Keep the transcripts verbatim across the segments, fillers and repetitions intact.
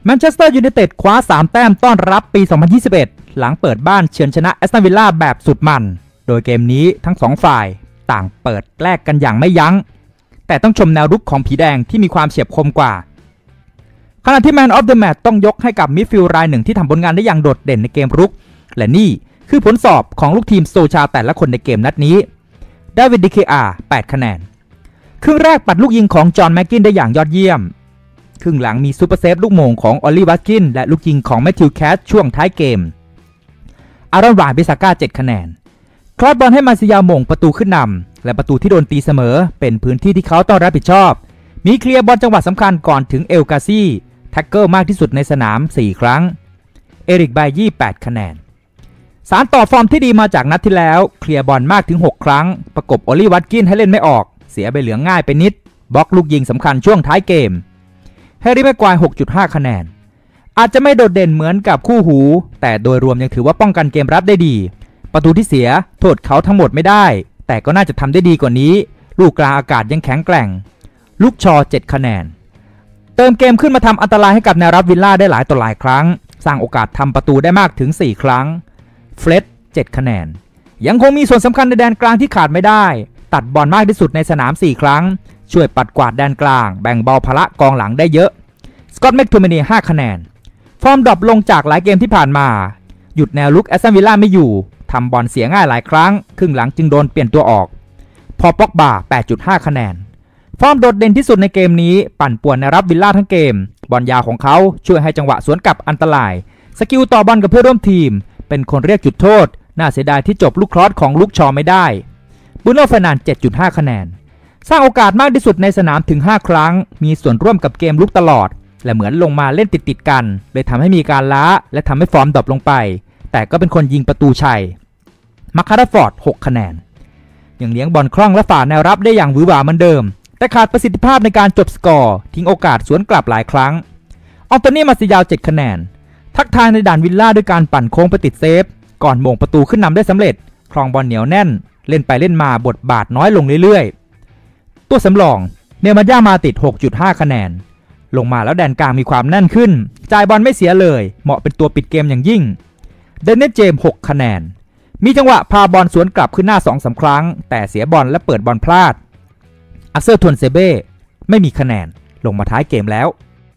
แมนเชสเตอร์ยูไนเต็ดคว้าสามแต้มต้อนรับปี สองพันยี่สิบเอ็ด หลังเปิดบ้านเฉือนชนะแอสตันวิลล่าแบบสุดมันโดยเกมนี้ทั้งสองฝ่ายต่างเปิดแลกกันอย่างไม่ยั้งแต่ต้องชมแนวรุกของผีแดงที่มีความเฉียบคมกว่าขณะที่แมนออฟเดอะแมตช์ต้องยกให้กับมิดฟิลด์รายหนึ่งที่ทำผลงานได้อย่างโดดเด่นในเกมรุกและนี่คือผลสอบของลูกทีมโซชาแต่ละคนในเกมนัดนี้ดาวิดดิเคอาแปดคะแนนครึ่งแรกปัดลูกยิงของจอห์นแม็กกินได้อย่างยอดเยี่ยมครึ่งหลังมีซูเปอร์เซฟลูกโมงของออลลี่วัตกินและลูกยิงของแมทธิวแคสช่วงท้ายเกมอารอนวานบิซาก้าเจ็ดคะแนนคลอดบอลให้มาซิยาโมงประตูขึ้นนำและประตูที่โดนตีเสมอเป็นพื้นที่ที่เขาต้องรับผิดชอบมีเคลียร์บอลจังหวะสำคัญก่อนถึงเอลกาซี่แท็กเกิลมากที่สุดในสนามสี่ครั้งเอริกไบยี่แปดคะแนนสารต่อฟอร์มที่ดีมาจากนัดที่แล้วเคลียร์บอลมากถึงหกครั้งประกบออลลี่วัตกินให้เล่นไม่ออกเสียใบเหลืองง่ายไปนิดบล็อกลูกยิงสำคัญช่วงท้ายเกมแฮร์รี่แม็กควาย หกจุดห้า คะแนนอาจจะไม่โดดเด่นเหมือนกับคู่หูแต่โดยรวมยังถือว่าป้องกันเกมรับได้ดีประตูที่เสียโทษเขาทั้งหมดไม่ได้แต่ก็น่าจะทำได้ดีกว่านี้ลูกกลางอากาศยังแข็งแกร่งลูกชอเจ็ดคะแนนเติมเกมขึ้นมาทำอันตรายให้กับแนวรับวิลล่าได้หลายต่อหลายครั้งสร้างโอกาสทำประตูได้มากถึงสี่ครั้งเฟร็ดเจ็ดคะแนนยังคงมีส่วนสำคัญในแดนกลางที่ขาดไม่ได้ตัดบอลมากที่สุดในสนามสี่ครั้งช่วยปัดกวาดแดนกลางแบ่งเบาภาระกองหลังได้เยอะสกอตต์แม็กโทมินีห้าคะแนนฟอร์มดรอปลงจากหลายเกมที่ผ่านมาหยุดแนวลุกแอสตันวิลล่าไม่อยู่ทำบอลเสียง่ายหลายครั้งครึ่งหลังจึงโดนเปลี่ยนตัวออกพอป็อกบา แปดจุดห้า คะแนนฟอร์มโดดเด่นที่สุดในเกมนี้ปั่นป่วนในรับวิลล่าทั้งเกมบอลยาวของเขาช่วยให้จังหวะสวนกลับอันตรายสกิลต่อบอลกับเพื่อนร่วมทีมเป็นคนเรียกจุดโทษน่าเสียดายที่จบลูกครอสของลูกชอไม่ได้บูโน่ เฟร์นันเดส เจ็ดจุดห้า คะแนนสร้างโอกาสมากที่สุดในสนามถึงห้าครั้งมีส่วนร่วมกับเกมลุกตลอดและเหมือนลงมาเล่นติดๆกันเลยทำให้มีการล้าและทำให้ฟอร์มดรอปลงไปแต่ก็เป็นคนยิงประตูชัยมาคาร์ฟอร์ดหกคะแนนยังเลี้ยงบอลคล่องและฝ่าแนวรับได้อย่างหวือหวาเหมือนเดิมแต่ขาดประสิทธิภาพในการจบสกอร์ทิ้งโอกาสสวนกลับหลายครั้งออนโตนี่ มาซิยาวเจ็ดคะแนนทักทายในด่านวิลล่าด้วยการปั่นโค้งไปติดเซฟก่อนโมงประตูขึ้นนำได้สำเร็จครองบอลเหนียวแน่นเล่นไปเล่นมาบทบาทน้อยลงเรื่อยๆตัวสำรองเนมาญ่ามาติด หกจุดห้า คะแนนลงมาแล้วแดนกลางมีความแน่นขึ้นจ่ายบอลไม่เสียเลยเหมาะเป็นตัวปิดเกมอย่างยิ่งเดนนิส เจมส์หกคะแนนมีจังหวะพาบอลสวนกลับขึ้นหน้า สองสาม ครั้งแต่เสียบอลและเปิดบอลพลาดอักเซอร์ ทวนเซเบ้ไม่มีคะแนนลงมาท้ายเกมแล้ว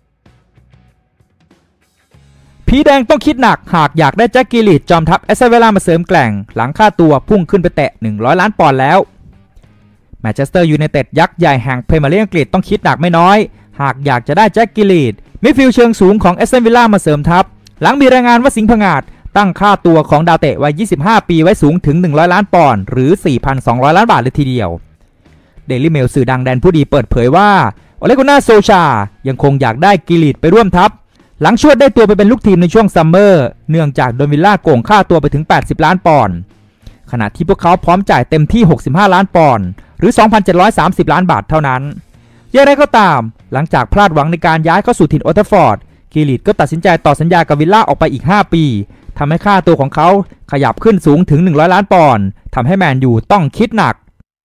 ผีแดงต้องคิดหนักหากอยากได้แจ็คกิลลิชจอมทัพแอสตันวิลล่ามาเสริมแกร่งหลังค่าตัวพุ่งขึ้นไปแตะหนึ่งร้อยล้านปอนด์แล้วแมนเชสเตอร์ยูไนเต็ดยักษ์ใหญ่แห่งพรีเมียร์ลีกอังกฤษต้องคิดหนักไม่น้อยหากอยากจะได้แจ็คกิลลิชมิดฟิลด์เชิงสูงของแอสตันวิลล่ามาเสริมทัพหลังมีรายงานว่าสิงห์ผงาดตั้งค่าตัวของดาวเตะวัยยี่สิบห้าปีไว้สูงถึงหนึ่งร้อยล้านปอนด์หรือ สี่พันสองร้อย ล้านบาทเลยทีเดียวเดลี่เมลสื่อดังแดนผู้ดีเปิดเผยว่าโอเลกุน่าโซชายังคงอยากได้กิลลิชไปร่วมทัพหลังชวดได้ตัวไปเป็นลูกทีมในช่วงซัมเมอร์เนื่องจากโดนวิลล่าโกงค่าตัวไปถึงแปดสิบล้านปอนด์ขณะที่พวกเขาพร้อมจ่ายเต็มที่หกสิบห้าล้านปอนด์หรือ สองพันเจ็ดร้อยสามสิบ ล้านบาทเท่านั้นอย่างไรก็ตามหลังจากพลาดหวังในการย้ายเข้าสู่ถิ่นโอลด์แทราฟฟอร์ดกิลลิชก็ตัดสินใจต่อสัญญากับวิลล่าออกไปอีกห้าปีทำให้ค่าตัวของเขาขยับขึ้นสูงถึงหนึ่งร้อยล้านปอนด์ทำให้แมนยูต้องคิดหนัก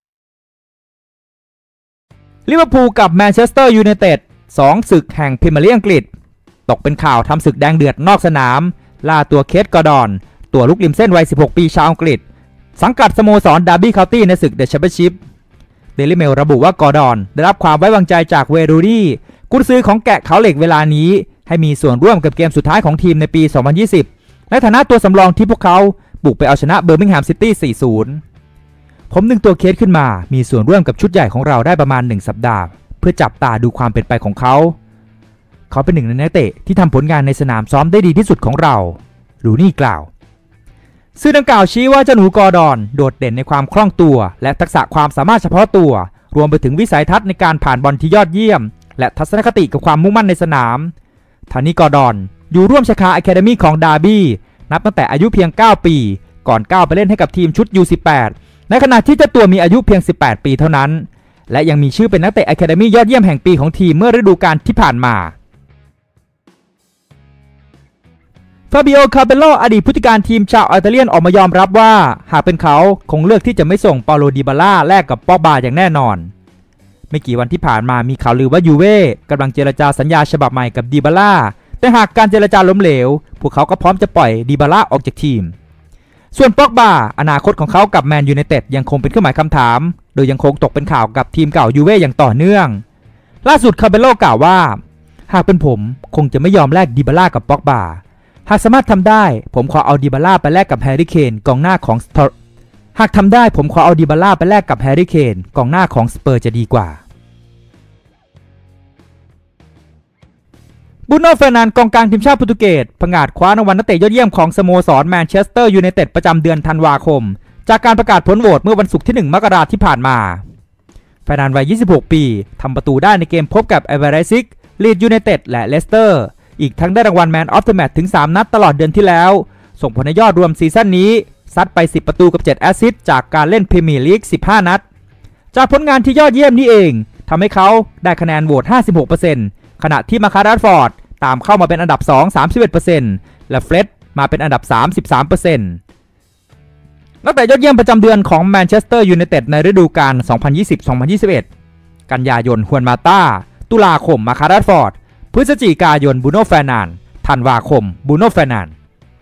ลิเวอร์พูลกับแมนเชสเตอร์ยูไนเต็ดสองศึกแห่งพรีเมียร์ลีกอังกฤษตกเป็นข่าวทำศึกแดงเดือดนอกสนามล่าตัวเคท กอร์ดอนตัวลุกริมเส้นวัยสิบหกปีชาวอังกฤษสังกัดสโมสรดาร์บี้เคานตี้ในศึกเดอะแชมเปี้ยนชิพเดลี่เมลระบุว่ากอร์ดอนได้รับความไว้วางใจจากเวรูดี้กุนซือของแกะเขาเหล็กเวลานี้ให้มีส่วนร่วมกับเกมสุดท้ายของทีมในปีสองพันยี่สิบในฐานะตัวสำรองที่พวกเขาบุกไปเอาชนะเบอร์มิงแฮมซิตี้ สี่ศูนย์ ผมดึงตัวเคทขึ้นมามีส่วนร่วมกับชุดใหญ่ของเราได้ประมาณหนึ่งสัปดาห์เพื่อจับตาดูความเป็นไปของเขาเขาเป็นหนึ่งในนักเตะที่ทำผลงานในสนามซ้อมได้ดีที่สุดของเรารูนี่กล่าวสื่อดังกล่าวชี้ว่าเจ้าหนูกอร์ดอนโดดเด่นในความคล่องตัวและทักษะความสามารถเฉพาะตัวรวมไปถึงวิสัยทัศน์ในการผ่านบอลที่ยอดเยี่ยมและทัศนคติกับความมุ่งมั่นในสนามทานี่กอร์ดอนอยู่ร่วมชาคาอะคาเดมี่ของดาร์บี้นับตั้งแต่อายุเพียงเก้าปีก่อนก้าวไปเล่นให้กับทีมชุด ยู สิบแปด ในขณะที่เจ้าตัวมีอายุเพียงสิบแปดปีเท่านั้นและยังมีชื่อเป็นนักเตะอะคาเดมี่ยอดเยี่ยมแห่งปีของทีมเมื่อฤดูกาลที่ผ่านมาฟาบิโอ คาเปโลอดีตผู้จัดการทีมชาวอิตาเลียนออกมายอมรับว่าหากเป็นเขาคงเลือกที่จะไม่ส่งเปาโล ดิบาล่าแลกกับป็อกบาอย่างแน่นอนไม่กี่วันที่ผ่านมามีข่าวลือว่ายูเว่กำลังเจรจาสัญญาฉบับใหม่กับดิบาล่าแแต่หากการเจรจาล้มเหลวพวกเขาก็พร้อมจะปล่อยดิบาล่าออกจากทีมส่วนป็อกบาอนาคตของเขากับแมนยูไนเต็ดยังคงเป็นเครื่องหมายคำถามโดยยังคงตกเป็นข่าวกับทีมเก่ายูเว่อย่างต่อเนื่องล่าสุดคาเบโลกล่าวว่าหากเป็นผมคงจะไม่ยอมแลกดิบาล่ากับป็อกบาหากสามารถทำได้ผมขอเอาดิบาล่าไปแลกกับแฮร์รี่เคนกองหน้าของหากทำได้ผมขอเอาดิบาล่าไปแลกกับแฮร์รี่เคนกองหน้าของสเปอร์จะดีกว่าบูโน่ เฟอร์นันด์กองกลางทีมชาติโปรตุเกสผงาดคว้ารางวัลนักเตะยอดเยี่ยมของสโมสรแมนเชสเตอร์ยูไนเต็ดประจำเดือนธันวาคมจากการประกาศผลโหวตเมื่อวันศุกร์ที่หนึ่งมกราคมที่ผ่านมาเฟอร์นันด์วัยยี่สิบหกปีทำประตูได้ในเกมพบกับเอเวอเรซิกลีดยูไนเต็ดและเลสเตอร์อีกทั้งได้รางวัลแมนออฟเดอะแมตช์ถึงสามนัดตลอดเดือนที่แล้วส่งผลให้ยอดรวมซีซั่นนี้ซัดไปสิบประตูกับเจ็ดแอสซิสต์จากการเล่นพรีเมียร์ลีกสิบห้านัดจากผลงานที่ยอดเยี่ยมนี้เองทำให้เขาได้คะแนนโหวต ห้าสิบหกเปอร์เซ็นต์ ขณะที่มาคาร์รัสฟอร์ดตามเข้ามาเป็นอันดับสอง สามสิบเอ็ดเปอร์เซ็นต์ และเฟร็ดมาเป็นอันดับสามสิบสามเปอร์เซ็นต์ นักเตะยอดเยี่ยมประจำเดือนของแมนเชสเตอร์ยูไนเต็ดในฤดูกาล สองพันยี่สิบ สองพันยี่สิบเอ็ด กันยายนฮวนมาต้าตุลาคมมาคาร์รัสฟอร์ดพฤศจิกายนบูโน่ เฟอร์นันด์ธันวาคมบูโน่ เฟอร์นันด์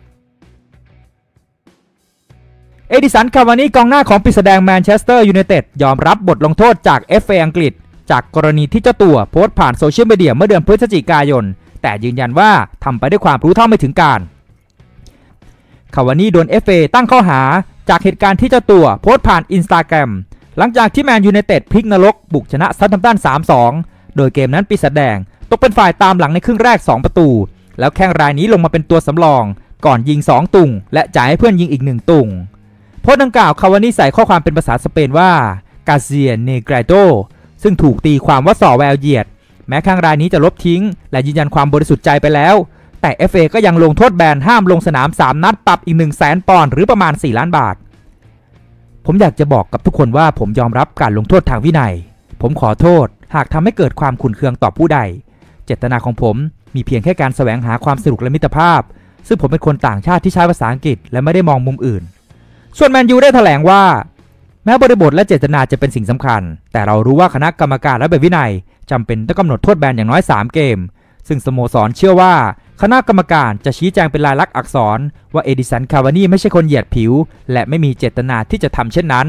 เอดิสัน คาวานีกองหน้าของปีศาจแดงแมนเชสเตอร์ยูไนเต็ดยอมรับบทลงโทษจาก เอฟ เอ อังกฤษจากกรณีที่เจ้าตัวโพสต์ผ่านโซเชียลมีเดียเมื่อเดือนพฤศจิกายนแต่ยืนยันว่าทำไปด้วยความรู้เท่าไม่ถึงการคาวานีโดน เอฟ เอ ตั้งข้อหาจากเหตุการณ์ที่เจ้าตัวโพสต์ผ่าน อินสตาแกรม หลังจากที่แมนยูไนเต็ดพลิกนรกบุกชนะซัธแฮมป์ตัน สามสอง โดยเกมนั้นปีศาจแดงตกเป็นฝ่ายตามหลังในครึ่งแรกสองประตูแล้วแข้งรายนี้ลงมาเป็นตัวสำรองก่อนยิงสองตุ่งและจ่ายให้เพื่อนยิงอีกหนึ่งตุ่งโพสต์ดังกล่าวคาวานีใส่ข้อความเป็นภาษาสเปนว่ากาเซียเนเกรโตซึ่งถูกตีความว่าส่อแววเหยียดแม้ข้างรายนี้จะลบทิ้งและยืนยันความบริสุทธิ์ใจไปแล้วแต่ เอฟ เอ ก็ยังลงโทษแบนห้ามลงสนามสามนัดปรับอีก หนึ่งแสน ปอนด์หรือประมาณสี่ล้านบาทผมอยากจะบอกกับทุกคนว่าผมยอมรับการลงโทษทางวินัยผมขอโทษหากทำให้เกิดความขุ่นเคืองต่อผู้ใดเจตนาของผมมีเพียงแค่การแสวงหาความสนุกและมิตรภาพซึ่งผมเป็นคนต่างชาติที่ใช้ภาษาอังกฤษและไม่ได้มองมุมอื่นส่วนแมนยูได้แถลงว่าแม้บริบทและเจตนาจะเป็นสิ่งสำคัญแต่เรารู้ว่าคณะกรรมการและแบบวินัยจำเป็นต้องกำหนดโทษแบนอย่างน้อยสามเกมซึ่งสโมสรเชื่อว่าคณะกรรมการจะชี้แจงเป็นลายลักษณ์อักษรว่าเอดิสัน คาวานีไม่ใช่คนเหยียดผิวและไม่มีเจตนาที่จะทำเช่นนั้น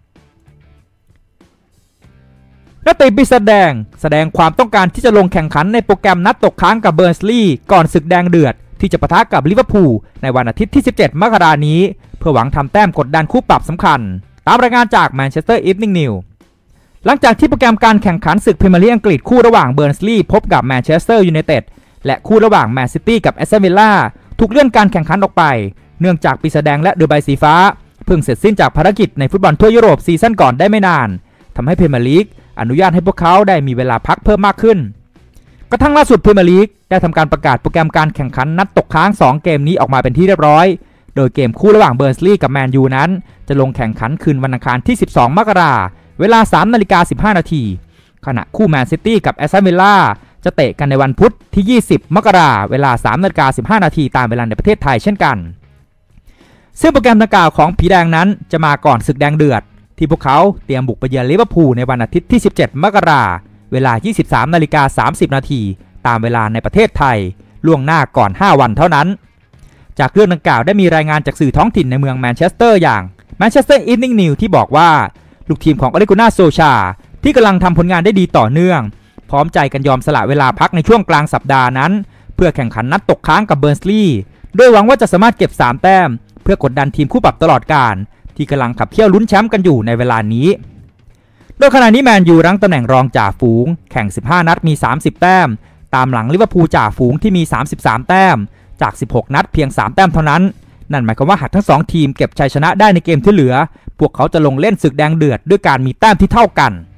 นักเตะปีศาจแดงแสดงความต้องการที่จะลงแข่งขันในโปรแกรมนัดตกค้างกับเบอร์นลีย์ก่อนศึกแดงเดือดที่จะปะทะกับลิเวอร์พูลในวันอาทิตย์ที่สิบเจ็ดมกราคมนี้เพื่อหวังทำแต้มกดดันคู่ปรับสำคัญตามรายงานจากแมนเชสเตอร์อีฟนิ่งนิวหลังจากที่โปรแกรมการแข่งขันศึกพรีเมียร์ลีกอังกฤษคู่ระหว่างเบอร์นลีย์พบกับแมนเชสเตอร์ยูไนเต็ดและคู่ระหว่างแมนซิตี้กับแอสตันวิลล่าถูกเลื่อนการแข่งขันออกไปเนื่องจากปีศาจแดงและเดอะใบสีฟ้าเพิ่งเสร็จสิ้นจากภารกิจในฟุตบอลทั่วยุโรปซีซั่นก่อนได้ไม่นานทำให้พรีเมียร์ลีกอนุญาตให้พวกเขาได้มีเวลาพักเพิ่มมากขึ้นกระทั่งล่าสุดพรีเมียร์ลีกได้ทำการประกาศโปรแกรมการแข่งขันนัดตกค้างสองเกมนี้ออกมาเป็นที่เรียบร้อยโดยเกมคู่ระหว่างเบอร์นลีย์กับแมนยูนั้นจะลงแข่งขันคืนวันอังคารที่สิบสองมกราคมเวลา สามนาฬิกาสิบห้านาทีขณะคู่แมนซิตี้กับแอสตันวิลล่าจะเตะกันในวันพุธที่ยี่สิบมกราคมเวลา สามนาฬิกาสิบห้านาทีตามเวลาในประเทศไทยเช่นกันซึ่งโปรแกรมดังกล่าวของผีแดงนั้นจะมาก่อนศึกแดงเดือดที่พวกเขาเตรียมบุกไปเยือนลิเวอร์พูลในวันอาทิตย์ที่สิบเจ็ดมกราคมเวลา ยี่สิบสามนาฬิกาสามสิบนาทีตามเวลาในประเทศไทยล่วงหน้าก่อนห้าวันเท่านั้นจากเรื่องดังกล่าวได้มีรายงานจากสื่อท้องถิ่นในเมืองแมนเชสเตอร์อย่างแมนเชสเตอร์อีฟนิ่งนิวที่บอกว่าลูกทีมของอเลกุน่าโซชาที่กำลังทำผลงานได้ดีต่อเนื่องพร้อมใจกันยอมสละเวลาพักในช่วงกลางสัปดาห์นั้นเพื่อแข่งขันนัดตกค้างกับเบอร์นลีย์โดยหวังว่าจะสามารถเก็บสามแต้มเพื่อกดดันทีมคู่ปรับตลอดกาลที่กำลังขับเคี่ยวลุ้นแชมป์กันอยู่ในเวลานี้โดยขณะนี้แมนยูรั้งตำแหน่งรองจ่าฝูงแข่งสิบห้านัดมีสามสิบแต้มตามหลังลิเวอร์พูลจ่าฝูงที่มีสามสิบสามแต้มจากสิบหกนัดเพียงสามแต้มเท่านั้นนั่นหมายความว่าหากทั้งสองทีมเก็บชัยชนะได้ในเกมที่เหลือพวกเขาจะลงเล่นศึกแดงเดือดด้วยการมีแต้มที่เท่ากัน